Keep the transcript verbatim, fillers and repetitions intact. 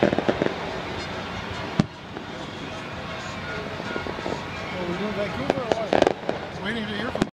Well, we're doing Vancouver or what? Waiting to hear from